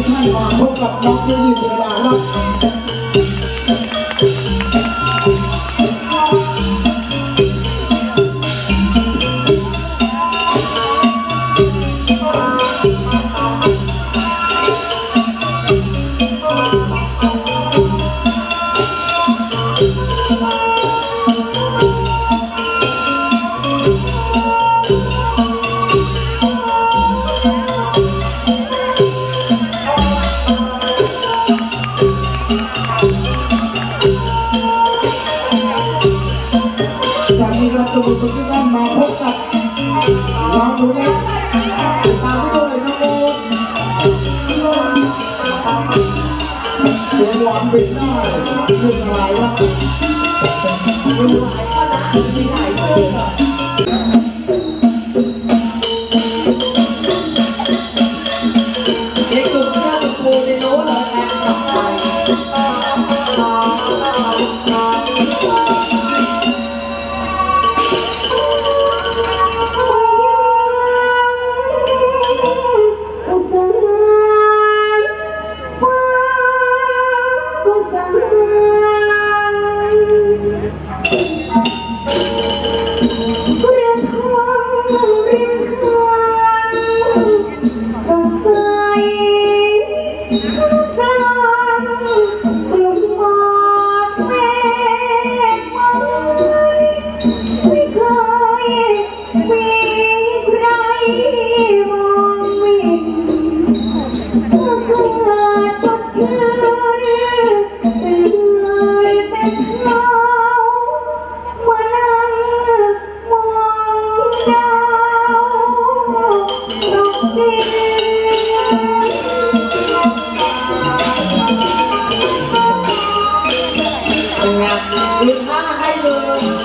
ท่านมาพบกับน้องยุ้ยเสือดาครับทุกท่านมาพบกับน้องหนูเล็กตามไปด้วยน้องโอ๊ตเสียงหวานบินได้ยุ่งหลายวัดยุ่งหลายก็นะมีหลายชื่อเด็กกลุ่มเชื่อกับครูในรู้เลยการทำงานลืมผ้าให้เลย